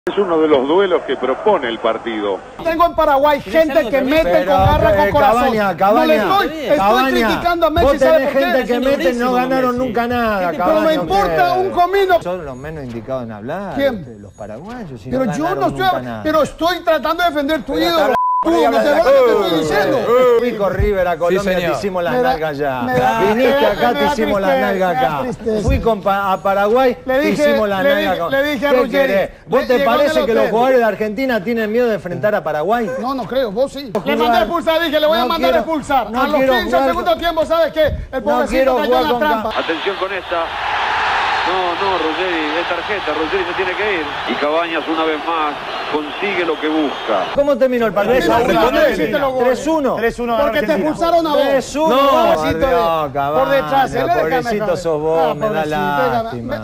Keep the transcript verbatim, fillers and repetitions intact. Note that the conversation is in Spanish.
Es uno de los duelos que propone el partido. Tengo en Paraguay gente que mete Pero, con garra, con eh, corazón. Cabaña, Cabaña, no le estoy, estoy Cabaña, criticando a Messi, vos ¿sabe tenés por qué? gente que mete, no ganaron nunca nada, Pero Cabaña, me importa ¿qué? un comino. Son los menos indicados en hablar. ¿Quién? Los paraguayos. Si Pero no yo no ganaron estoy, nunca nada. pero estoy tratando de defender tu Pero ídolo. Tú, no te habla de vas la- lo que te estoy diciendo. Pico River a Colombia, Sí, te hicimos las Me da- nalgas ya. me da- Viniste me da- acá, me te da hicimos las tristeza, nalgas me da acá. tristeza. Fui con pa- a Paraguay, Le te dije- hicimos las le nalgas. dije- con- le dije a ¿Qué Ruggeri, querés? ¿Vos le- te llegó en parece el que los hotel. jugadores de Argentina tienen miedo de enfrentar a Paraguay? No, no creo, vos sí. Le Jugar. mandé a expulsar, dije, le voy a No mandar a quiero- expulsar. no a los quiero quince jugar segundos con- tiempo, ¿sabes qué? El pobrecito quiero cayó jugar en la con trampa. Atención con esta. No, no, Ruggeri, es tarjeta, Ruggeri se tiene que ir. Y Cabañas una vez más consigue lo que busca. ¿Cómo terminó el partido? tres a uno, tres hiciste los goles. uno. tres uno Porque te expulsaron a vos. tres uno. No, No, pobrecito de- Cabaña, por detrás. él, déjame pobrecito acabar. sos vos, Ah, me da pobrecito, déjame- lástima.